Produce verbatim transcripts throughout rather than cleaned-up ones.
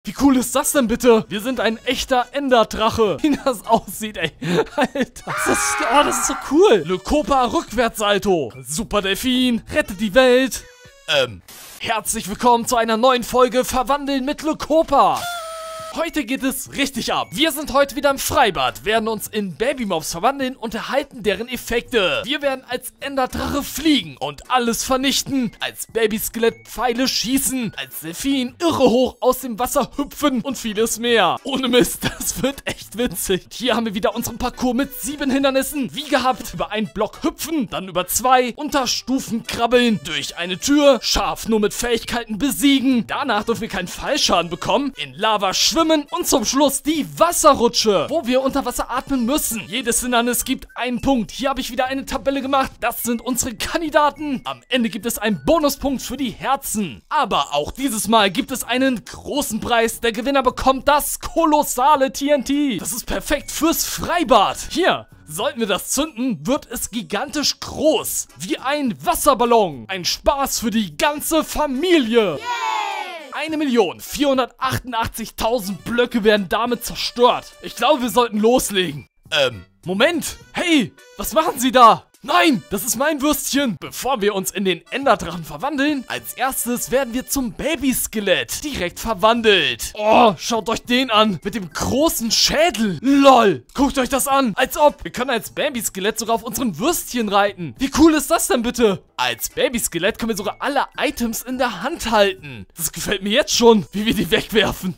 Wie cool ist das denn bitte? Wir sind ein echter Enderdrache. Wie das aussieht, ey. Alter. Das ist, oh, das ist so cool. Lucopa Rückwärtssalto. Super Delfin. Rettet die Welt. Ähm. Herzlich willkommen zu einer neuen Folge Verwandeln mit Lucopa. Heute geht es richtig ab. Wir sind heute wieder im Freibad, werden uns in Babymobs verwandeln und erhalten deren Effekte. Wir werden als Enderdrache fliegen und alles vernichten, als Babyskelett Pfeile schießen, als Delfin irre hoch aus dem Wasser hüpfen und vieles mehr. Ohne Mist, das wird echt witzig. Hier haben wir wieder unseren Parcours mit sieben Hindernissen. Wie gehabt, über einen Block hüpfen, dann über zwei, unter Stufen krabbeln, durch eine Tür, scharf nur mit Fähigkeiten besiegen. Danach dürfen wir keinen Fallschaden bekommen, in Lava schwimmen und zum Schluss die Wasserrutsche, wo wir unter Wasser atmen müssen. Jedes Hindernis gibt einen Punkt. Hier habe ich wieder eine Tabelle gemacht. Das sind unsere Kandidaten. Am Ende gibt es einen Bonuspunkt für die Herzen. Aber auch dieses Mal gibt es einen großen Preis. Der Gewinner bekommt das kolossale T N T. Das ist perfekt fürs Freibad. Hier. Sollten wir das zünden, wird es gigantisch groß. Wie ein Wasserballon. Ein Spaß für die ganze Familie. Yeah! eine Million vierhundertachtundachtzigtausend Blöcke werden damit zerstört. Ich glaube, wir sollten loslegen. Ähm, Moment. Hey, was machen Sie da? Nein, das ist mein Würstchen. Bevor wir uns in den Enderdrachen verwandeln, als erstes werden wir zum Babyskelett direkt verwandelt. Oh, schaut euch den an. Mit dem großen Schädel. Lol, guckt euch das an. Als ob. Wir können als Babyskelett sogar auf unseren Würstchen reiten. Wie cool ist das denn bitte? Als Babyskelett können wir sogar alle Items in der Hand halten. Das gefällt mir jetzt schon, wie wir die wegwerfen.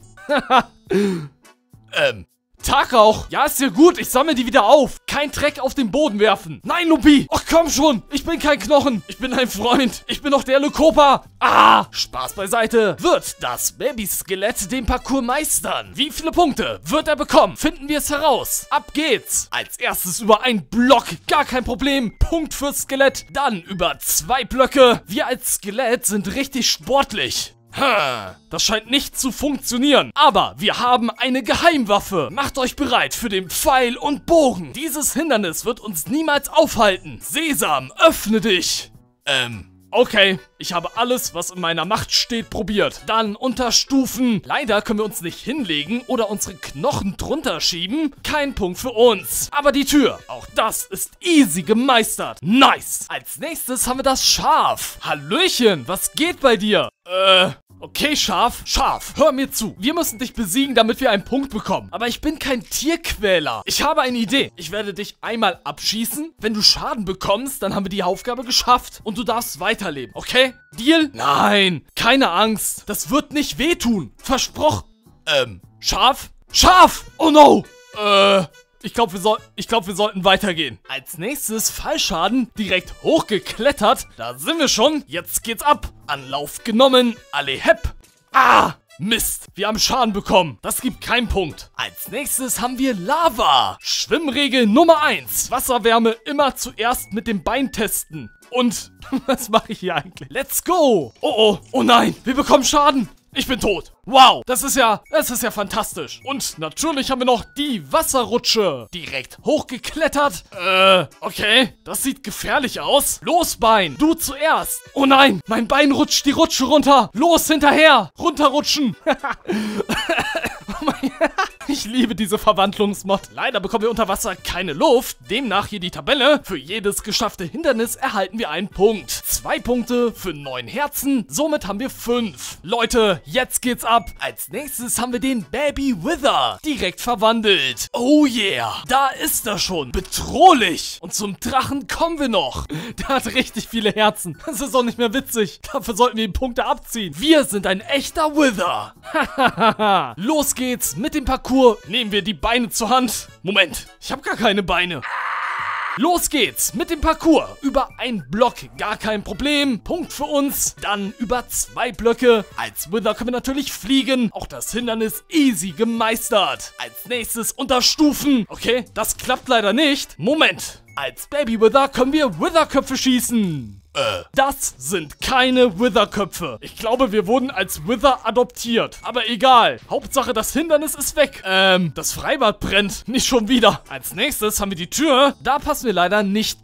ähm. Tag auch. Ja, ist ja gut. Ich sammle die wieder auf. Kein Dreck auf den Boden werfen. Nein, Lupi. Ach, komm schon. Ich bin kein Knochen. Ich bin ein Freund. Ich bin doch der Lucopa. Ah, Spaß beiseite. Wird das Babyskelett den Parcours meistern? Wie viele Punkte wird er bekommen? Finden wir es heraus. Ab geht's. Als erstes über einen Block. Gar kein Problem. Punkt fürs Skelett. Dann über zwei Blöcke. Wir als Skelett sind richtig sportlich. Das scheint nicht zu funktionieren. Aber wir haben eine Geheimwaffe. Macht euch bereit für den Pfeil und Bogen. Dieses Hindernis wird uns niemals aufhalten. Sesam, öffne dich. Ähm, okay. Ich habe alles, was in meiner Macht steht, probiert. Dann unter Stufen. Leider können wir uns nicht hinlegen oder unsere Knochen drunter schieben. Kein Punkt für uns. Aber die Tür, auch das ist easy gemeistert. Nice. Als nächstes haben wir das Schaf. Hallöchen, was geht bei dir? Äh... Okay, Schaf, Schaf, hör mir zu. Wir müssen dich besiegen, damit wir einen Punkt bekommen. Aber ich bin kein Tierquäler. Ich habe eine Idee. Ich werde dich einmal abschießen. Wenn du Schaden bekommst, dann haben wir die Aufgabe geschafft und du darfst weiterleben, okay? Deal? Nein, keine Angst. Das wird nicht wehtun. Versprochen. Ähm, Schaf? Schaf! Oh no! Äh... Ich glaube, wir, soll ich glaub, wir sollten weitergehen. Als nächstes Fallschaden, direkt hochgeklettert. Da sind wir schon. Jetzt geht's ab. Anlauf genommen. Alle hepp. Ah, Mist. Wir haben Schaden bekommen. Das gibt keinen Punkt. Als nächstes haben wir Lava. Schwimmregel Nummer eins. Wasserwärme immer zuerst mit dem Bein testen. Und, was mache ich hier eigentlich? Let's go. Oh, oh. Oh nein, wir bekommen Schaden. Ich bin tot. Wow, das ist ja, das ist ja fantastisch. Und natürlich haben wir noch die Wasserrutsche. Direkt hochgeklettert. Äh, okay. Das sieht gefährlich aus. Los, Bein. Du zuerst. Oh nein, mein Bein rutscht die Rutsche runter. Los, hinterher. Runterrutschen. Oh mein Gott. Ich liebe diese Verwandlungsmod. Leider bekommen wir unter Wasser keine Luft. Demnach hier die Tabelle. Für jedes geschaffte Hindernis erhalten wir einen Punkt. Zwei Punkte für neun Herzen. Somit haben wir fünf. Leute, jetzt geht's ab. Als nächstes haben wir den Baby Wither. Direkt verwandelt. Oh yeah. Da ist er schon. Bedrohlich. Und zum Drachen kommen wir noch. Der hat richtig viele Herzen. Das ist auch nicht mehr witzig. Dafür sollten wir ihm Punkte abziehen. Wir sind ein echter Wither. Hahaha. Los geht's mit dem Parcours. Nehmen wir die Beine zur Hand. Moment, ich habe gar keine Beine. Los geht's mit dem Parcours. Über einen Block, gar kein Problem. Punkt für uns. Dann über zwei Blöcke. Als Wither können wir natürlich fliegen. Auch das Hindernis easy gemeistert. Als nächstes unter Stufen. Okay, das klappt leider nicht. Moment. Als Baby Wither können wir Witherköpfe schießen. Äh. Das sind keine Witherköpfe. Ich glaube, wir wurden als Wither adoptiert. Aber egal. Hauptsache, das Hindernis ist weg. Ähm, das Freibad brennt. Nicht schon wieder. Als nächstes haben wir die Tür. Da passen wir leider nicht durch.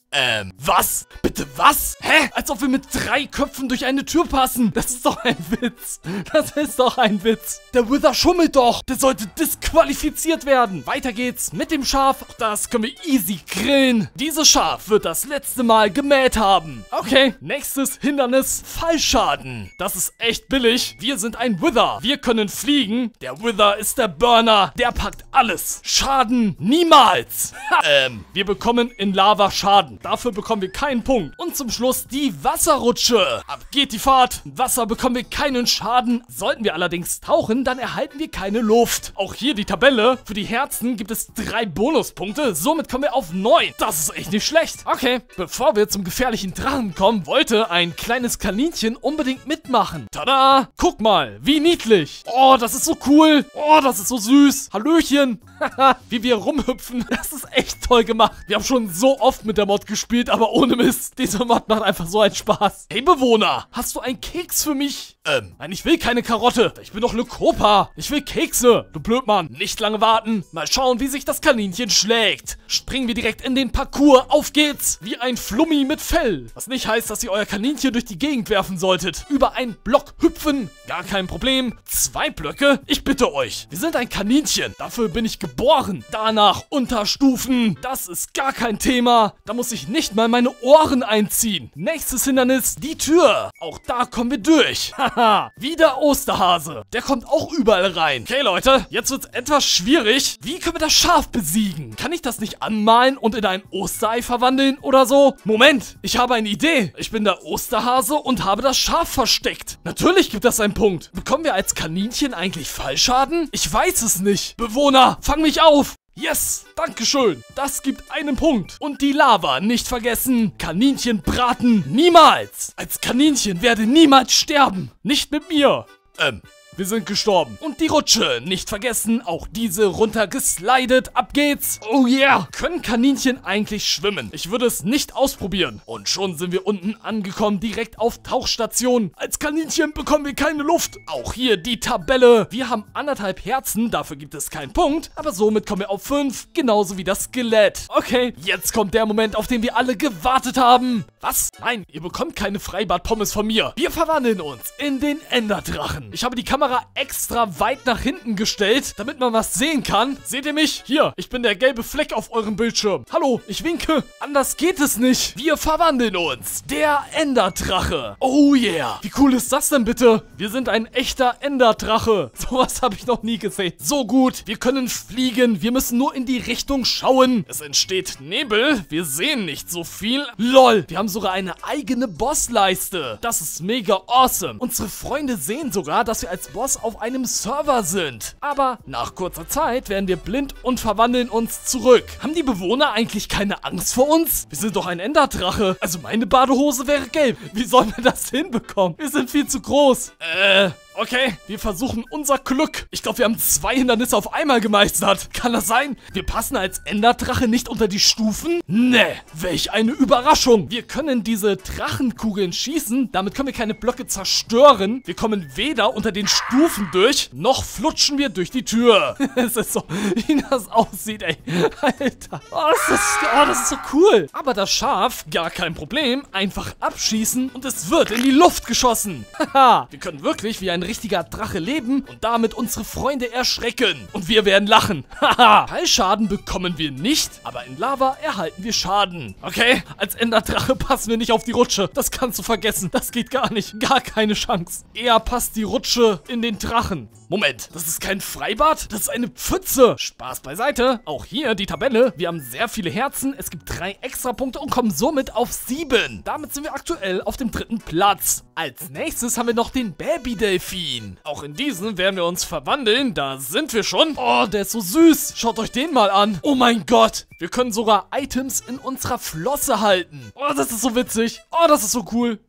Ähm, was? Bitte was? Hä? Als ob wir mit drei Köpfen durch eine Tür passen. Das ist doch ein Witz. Das ist doch ein Witz. Der Wither schummelt doch. Der sollte disqualifiziert werden. Weiter geht's mit dem Schaf. Auch das können wir easy grillen. Dieses Schaf wird das letzte Mal gemäht haben. Okay, nächstes Hindernis. Fallschaden. Das ist echt billig. Wir sind ein Wither. Wir können fliegen. Der Wither ist der Burner. Der packt alles. Schaden niemals. Ha. Ähm, wir bekommen in Lava Schaden. Dafür bekommen wir keinen Punkt. Und zum Schluss die Wasserrutsche. Ab geht die Fahrt. Im Wasser bekommen wir keinen Schaden. Sollten wir allerdings tauchen, dann erhalten wir keine Luft. Auch hier die Tabelle. Für die Herzen gibt es drei Bonuspunkte. Somit kommen wir auf neun. Das ist echt nicht schlecht. Okay, bevor wir zum gefährlichen Drachen kommen, wollte ein kleines Kaninchen unbedingt mitmachen. Tada! Guck mal, wie niedlich. Oh, das ist so cool. Oh, das ist so süß. Hallöchen. Wie wir rumhüpfen. Das ist echt toll gemacht. Wir haben schon so oft mit der Mod gespielt, aber ohne Mist. Diese Mod macht einfach so einen Spaß. Hey Bewohner, hast du einen Keks für mich? Ähm, nein, ich will keine Karotte. Ich bin doch Lykopa. Ich will Kekse. Du Blödmann. Nicht lange warten. Mal schauen, wie sich das Kaninchen schlägt. Springen wir direkt in den Parcours. Auf geht's. Wie ein Flummi mit Fell. Was nicht heißt, dass ihr euer Kaninchen durch die Gegend werfen solltet. Über einen Block hüpfen. Gar kein Problem. Zwei Blöcke? Ich bitte euch. Wir sind ein Kaninchen. Dafür bin ich geboren. Danach Unterstufen. Das ist gar kein Thema. Da muss ich nicht mal meine Ohren einziehen. Nächstes Hindernis, die Tür. Auch da kommen wir durch. Haha, wieder Osterhase. Der kommt auch überall rein. Okay, Leute, jetzt wird's etwas schwierig. Wie können wir das Schaf besiegen? Kann ich das nicht anmalen und in ein Osterei verwandeln oder so? Moment, ich habe eine Idee. Ich bin der Osterhase und habe das Schaf versteckt. Natürlich gibt das einen Punkt. Bekommen wir als Kaninchen eigentlich Fallschaden? Ich weiß es nicht. Bewohner, fang mich auf. Yes, dankeschön. Das gibt einen Punkt. Und die Lava nicht vergessen. Kaninchen braten niemals. Als Kaninchen werde niemals sterben. Nicht mit mir. Ähm, wir sind gestorben. Und die Rutsche nicht vergessen. Auch diese runtergeslidet. Ab geht's. Oh yeah. Können Kaninchen eigentlich schwimmen? Ich würde es nicht ausprobieren. Und schon sind wir unten angekommen. Direkt auf Tauchstation. Als Kaninchen bekommen wir keine Luft. Auch hier die Tabelle. Wir haben anderthalb Herzen. Dafür gibt es keinen Punkt. Aber somit kommen wir auf fünf. Genauso wie das Skelett. Okay, jetzt kommt der Moment, auf den wir alle gewartet haben. Was? Nein, ihr bekommt keine Freibad-Pommes von mir. Wir verwandeln uns in den Enderdrachen. Ich habe die Kamera extra weit nach hinten gestellt, damit man was sehen kann. Seht ihr mich? Hier, ich bin der gelbe Fleck auf eurem Bildschirm. Hallo, ich winke. Anders geht es nicht. Wir verwandeln uns. Der Enderdrache. Oh yeah. Wie cool ist das denn bitte? Wir sind ein echter Enderdrache. Sowas habe ich noch nie gesehen. So gut. Wir können fliegen. Wir müssen nur in die Richtung schauen. Es entsteht Nebel. Wir sehen nicht so viel. Lol. Wir haben sogar eine eigene Bossleiste. Das ist mega awesome. Unsere Freunde sehen sogar, dass wir als Boss auf einem Server sind. Aber nach kurzer Zeit werden wir blind und verwandeln uns zurück. Haben die Bewohner eigentlich keine Angst vor uns? Wir sind doch ein Enderdrache. Also meine Badehose wäre gelb. Wie sollen wir das hinbekommen? Wir sind viel zu groß. Äh... Okay, wir versuchen unser Glück. Ich glaube, wir haben zwei Hindernisse auf einmal gemeistert. Kann das sein? Wir passen als Enderdrache nicht unter die Stufen? Nee, welch eine Überraschung. Wir können diese Drachenkugeln schießen. Damit können wir keine Blöcke zerstören. Wir kommen weder unter den Stufen durch, noch flutschen wir durch die Tür. Es ist so, wie das aussieht, ey. Alter. Oh das, ist, oh, das ist so cool. Aber das Schaf, gar kein Problem. Einfach abschießen und es wird in die Luft geschossen. Haha, wir können wirklich wie ein richtiger Drache leben und damit unsere Freunde erschrecken. Und wir werden lachen. Haha. Fallschaden bekommen wir nicht, aber in Lava erhalten wir Schaden. Okay, als Enderdrache passen wir nicht auf die Rutsche. Das kannst du vergessen. Das geht gar nicht. Gar keine Chance. Eher passt die Rutsche in den Drachen. Moment, das ist kein Freibad? Das ist eine Pfütze. Spaß beiseite. Auch hier die Tabelle. Wir haben sehr viele Herzen. Es gibt drei Extrapunkte und kommen somit auf sieben. Damit sind wir aktuell auf dem dritten Platz. Als nächstes haben wir noch den Baby-Delfin. Auch in diesen werden wir uns verwandeln. Da sind wir schon. Oh, der ist so süß. Schaut euch den mal an. Oh mein Gott. Wir können sogar Items in unserer Flosse halten. Oh, das ist so witzig. Oh, das ist so cool.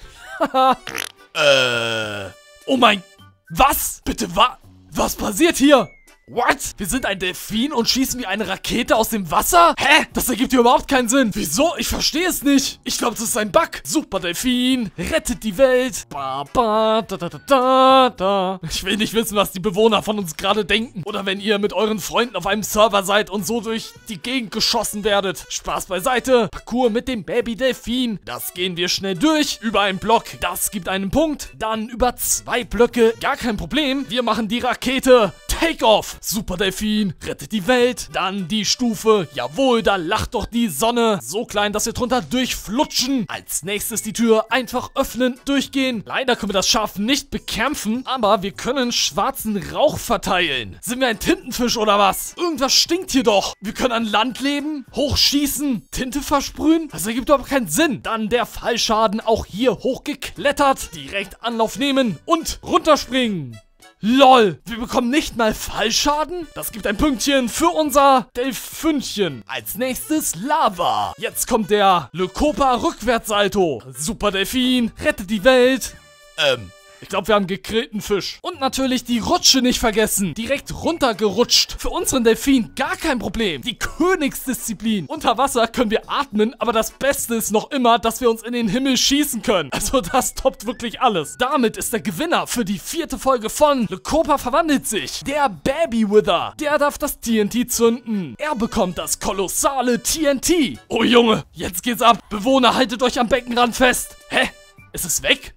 äh. Oh mein... Was? Bitte, wa... Was passiert hier? What? Wir sind ein Delfin und schießen wie eine Rakete aus dem Wasser? Hä? Das ergibt hier überhaupt keinen Sinn. Wieso? Ich verstehe es nicht. Ich glaube, das ist ein Bug. Super Delfin, rettet die Welt. Ba, ba, da, da, da, da, da. Ich will nicht wissen, was die Bewohner von uns gerade denken. Oder wenn ihr mit euren Freunden auf einem Server seid und so durch die Gegend geschossen werdet. Spaß beiseite. Parcours mit dem Baby-Delfin. Das gehen wir schnell durch. Über einen Block. Das gibt einen Punkt. Dann über zwei Blöcke. Gar kein Problem. Wir machen die Rakete. Take-off. Super Delfin, rettet die Welt. Dann die Stufe. Jawohl, da lacht doch die Sonne. So klein, dass wir drunter durchflutschen. Als nächstes die Tür einfach öffnen, durchgehen. Leider können wir das Schaf nicht bekämpfen, aber wir können schwarzen Rauch verteilen. Sind wir ein Tintenfisch oder was? Irgendwas stinkt hier doch. Wir können an Land leben, hochschießen, Tinte versprühen. Das ergibt überhaupt keinen Sinn. Dann der Fallschaden, auch hier hochgeklettert. Direkt Anlauf nehmen und runterspringen. LOL, wir bekommen nicht mal Fallschaden? Das gibt ein Pünktchen für unser Delfinchen. Als nächstes Lava. Jetzt kommt der Lekopa Rückwärtssalto. Super Delfin, rettet die Welt. Ähm... Ich glaube, wir haben gegrillten Fisch. Und natürlich die Rutsche nicht vergessen. Direkt runtergerutscht. Für unseren Delfin gar kein Problem. Die Königsdisziplin. Unter Wasser können wir atmen, aber das Beste ist noch immer, dass wir uns in den Himmel schießen können. Also das toppt wirklich alles. Damit ist der Gewinner für die vierte Folge von Lekopa verwandelt sich. Der Baby Wither. Der darf das T N T zünden. Er bekommt das kolossale T N T. Oh Junge, jetzt geht's ab. Bewohner, haltet euch am Beckenrand fest. Hä? Ist es weg?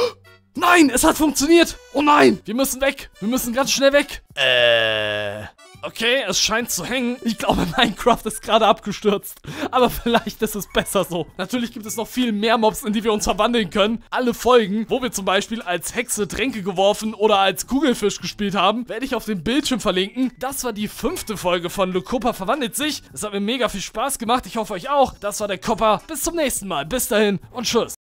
Nein, es hat funktioniert. Oh nein, wir müssen weg. Wir müssen ganz schnell weg. Äh... Okay, es scheint zu hängen. Ich glaube, Minecraft ist gerade abgestürzt. Aber vielleicht ist es besser so. Natürlich gibt es noch viel mehr Mobs, in die wir uns verwandeln können. Alle Folgen, wo wir zum Beispiel als Hexe Tränke geworfen oder als Kugelfisch gespielt haben, werde ich auf dem Bildschirm verlinken. Das war die fünfte Folge von Lekopa verwandelt sich. Es hat mir mega viel Spaß gemacht. Ich hoffe euch auch. Das war der Kopper. Bis zum nächsten Mal. Bis dahin und tschüss.